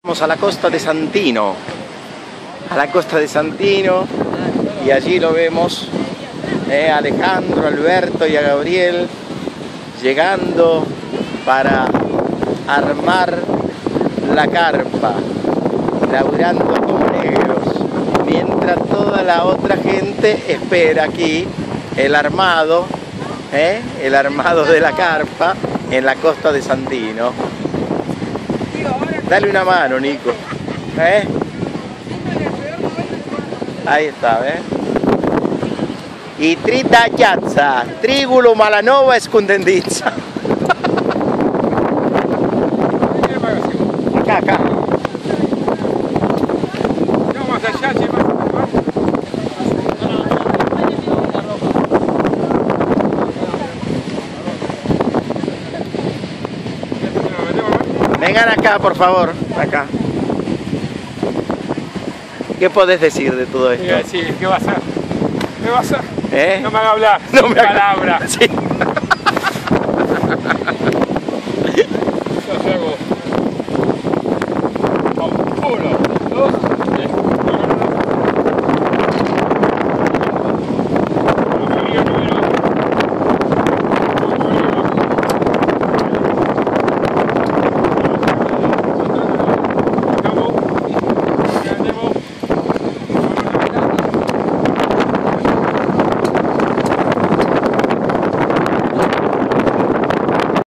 Vamos a la costa de Santino, y allí lo vemos a Alejandro, Alberto y a Gabriel llegando para armar la carpa, laburando como negros, mientras toda la otra gente espera aquí el armado de la carpa en la costa de Santino. Dale una mano, Nico. Ahí está, ¿ves? Y trita chiazza, trigulo malanova escondendizza. Acá. Vengan acá, por favor, acá. ¿Qué podés decir de todo esto? ¿Qué va a ser? ¿Qué va a ser? ¿Eh? No me haga hablar. No me haga palabra. Sí.